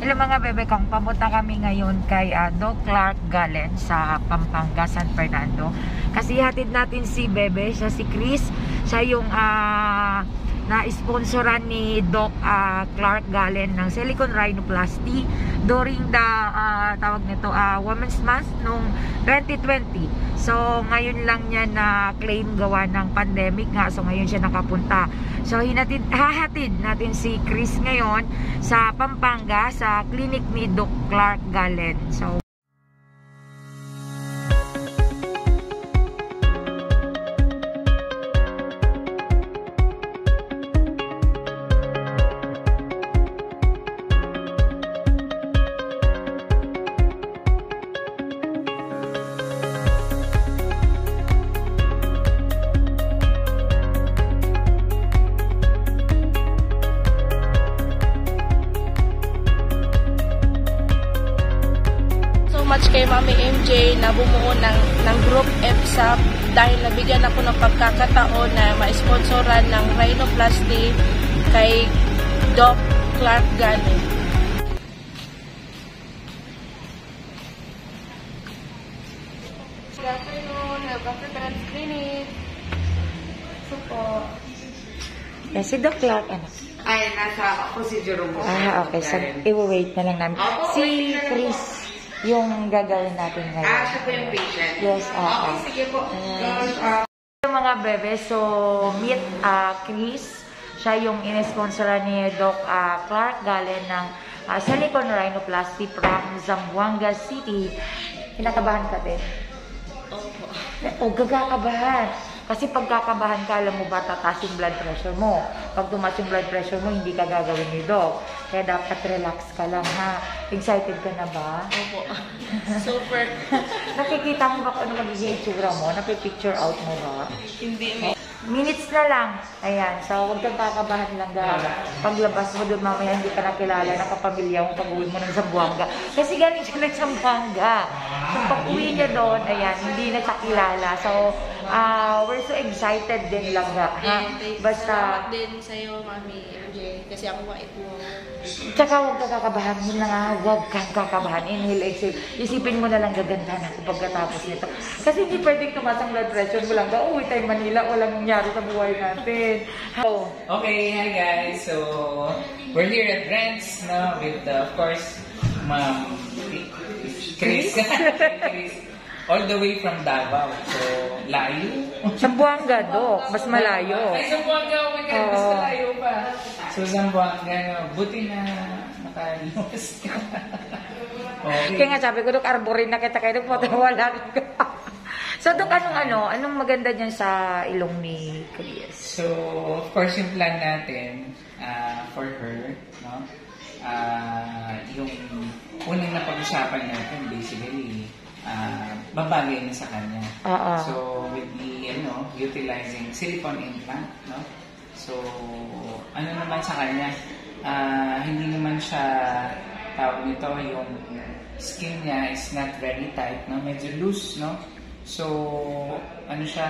Hello mga bebe kong, pamunta kami ngayon kay Doc Clark Galen sa Pampanga, San Fernando. Kasi hatid natin si bebe, siya si Chris. Siya yung na-sponsoran ni Doc Clark Galen ng silicone rhinoplasty during the tawag nito, Women's Month noong 2020. So ngayon lang niya na claim gawa ng pandemic nga. So ngayon siya nakapunta. So hahatid natin si Chris ngayon sa Pampanga sa clinic ni Doc Clark Galen. So much kay Mami MJ na bumuo ng Group EPSAP dahil nabigyan ako ng pagkakataon na ma-sponsoran ng rhinoplasty kay Doc Clark Galen. Good afternoon, welcome to Trans Clinic. So po. yeah, si Doc Clark, ano? Ay, nasa procedure room. Okay. So, i-wait na lang namin. Si Chris yung gagawin natin ngayon. Siya po yung patient? Yes, okay, sige po. Mga bebe, so meet Chris. Siya yung in-sponsoran ni Doc Clark Galen ng silicone rhinoplasty from Zamboanga City. Kinakabahan ka din? Opo. O, gagakabahan. Kasi pagkakabahan ka, alam mo ba, tataas yung blood pressure mo. Pag tumaas yung blood pressure mo, hindi ka gagawin ni Doc. Kaya dapat relax ka lang, ha? Excited ka na ba? Opo. Super. Nakikita mo ba kung ano magiging itsura mo? Napipicture out mo ba? Hindi. Minutes na lang. Ayan. So, huwag kang kakabahan lang. Paglabas mo doon, mamaya hindi ka nakilala, nakapamilya mo pag-uwi mo ng Zamboanga. Kasi galing siya ng Zamboanga. So, pag-uwi niya doon, ayan, hindi na siya kilala. So, we're so excited din lang ha? Basta, salamat din sa'yo, Mami MJ, kasi ako mait mo. Tsaka huwag kang kakabahan. Yun na nga, huwag kang kakabahan. Inhale, exhale. Isipin mo na lang gagandahan ako pagkatapos nito. Kasi hindi pwedeng tumaas ang blood pressure mo lang. Uwi tayo Manila, walang nangyari sa buhay natin. Okay, hi guys. So, we're here at Brent's, no, with, of course, Ma'am Chris. Chris. All the way from Davao. So, layo. Zamboanga, Doc. Mas malayo. Ay, Zamboanga. Oh my God, mas malayo pa. So, Zamboanga, buti na nakalimos. Okay. Kaya nga sabi ko, Doc, arborin na kita kayo. Doc, wala ka. So, Doc, anong maganda dyan sa ilong ni Chris? So, of course, yung plan natin for her, no? Yung unang napag-usapan natin, basically, babagay na sa kanya. So, with the, utilizing silicone implant, no? So, ano naman sa kanya, hindi naman siya, tawag nito, yung skin niya is not very tight, no? Medyo loose, no? So, ano siya,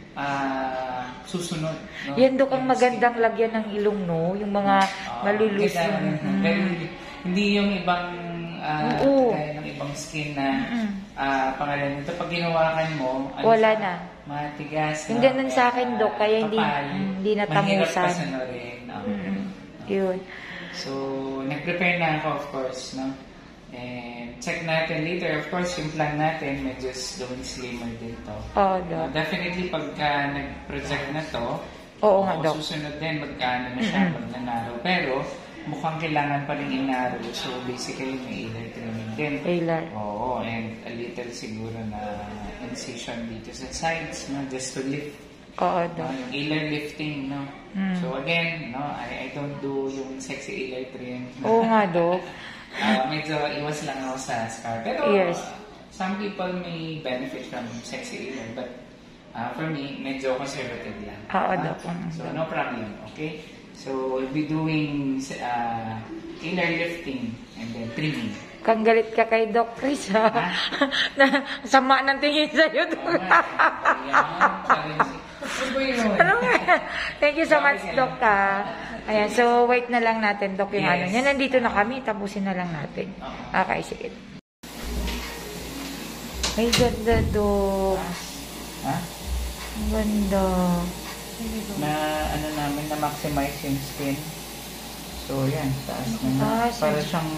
susunod, no? Yan, Dok, ang magandang lagyan ng ilong, no? Yung mga malulus. Hindi yung ibang kaya ng ibang skin na pangalan nito. Pag ginawakan mo, wala na. Matigas. Yung ganun sa akin, Dok, kaya hindi natamusan. Mahirap pasanurin. Yun. So, nag-prepare na ako, of course, no? And check natin later. Of course, yung plan natin, medyo gawing slimmer din to. Doc. Definitely, pagka nag-project na to, Doc. Susunod din, magkano na siya, pag nanaro. Pero, mukhang kailangan pa rin inaro. So, basically, may ilar trimming din. Oo, and a little siguro na incision dito sa sides, no? Just to lift. Doc. Yung ilar lifting, no? So, again, no, I don't do yung sexy ilar trim. Oo nga, Doc. Medyo iwas lang ako sa scar. Pero, some people may benefit from sexy ilar. But, for me, medyo conservative lang. Doc. So, no problem, okay? So, we'll be doing inner lifting and then trimming. Kang galit ka kay Doc Chris, ha? Sama ng tingin sa'yo, Doc. Ano ba yun? Thank you so much, Doc, ha? Ayan, so wait na lang natin, Dok, yung Yes. ano niya. Nandito na kami, tapusin na lang natin. Okay, sige. Ay, ganda, Dok. Ha? Ang ganda. Na ano namin, na maximize yung skin. So, yan, taas na. Para siyang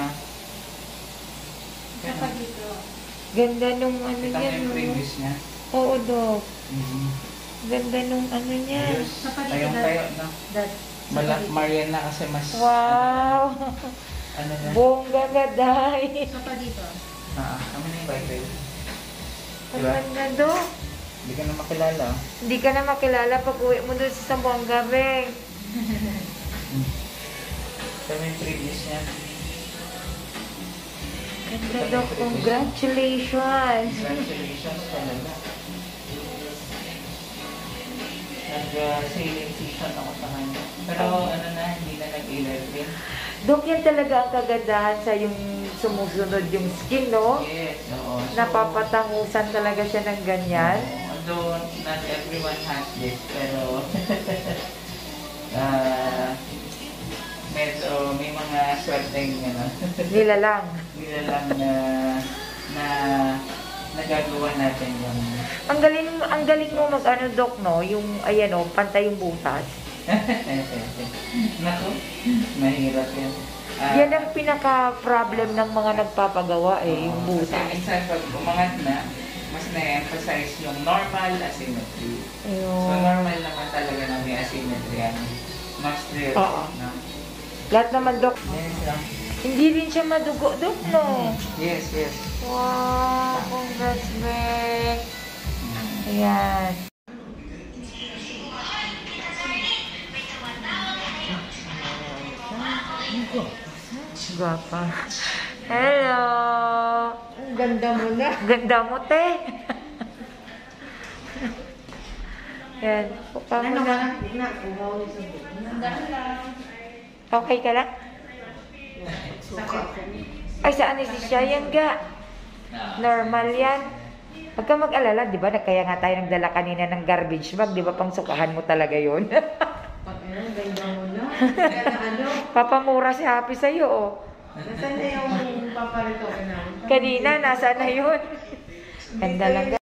Ganda nung ano kita niya, mo yung no? previous niya. Oo, Dok. Mhm. Ganda nung ano niya. Yes. Tayong tayo, no? Malak Marian na kasi mas... Wow! Ano na? Bongga gaday. Kami na yung vibe. Ang Diba? ganda, Dok. Hindi ka na makilala. Hindi ka na makilala pag uwi mo doon sa Zamboanga, Beng. Kami yung previous niya. Ganda, Dok. Congratulations. Congratulations talaga. Nag-sailing season ako sa kanya. Pero ano na, hindi na nag-electric. Dok, yan talaga ang kagandahan sa yung sumusunod yung skin, no? Yes, oo. So, Napapatangusan talaga siya ng ganyan. although not everyone has this, pero medyo may mga swerteng ano, Nila lang. nila lang na nagagawa natin yung Ang galing mo mag-ano, Dok, no? Yung, ayan, oh, pantay yung butas. naku, mahirap yan. Yan ang pinaka-problem ng mga nagpapagawa, eh, yung Kasi butas. minsan pag umangat na, mas na-emphasize yung normal asymmetry. So, Ayun. normal naman talaga na may asymmetry yan. Mas clear. Oo. No? Lahat naman, Dok. Yes, lang. Hindi rin siya madugo, Dok, no? Yes, yes. Wow, congrats, Beng. Ayan. Gwapa. Hello! Ang ganda mo na. Ganda mo, te. Yan. Puka mo na. Okay ka lang? Ay, sa anesthesia yan, ga. Normal yan. Huwag ka mag-alala, di ba? Kaya nga tayo nagdala kanina ng garbage bag, di ba? Pang sukahan mo talaga yun. Ganda mo na. Ano? Papamura si Happy sa'yo, oh. Nasaan na yung paparito na? Kanina, nasa na yun? Ganda lang.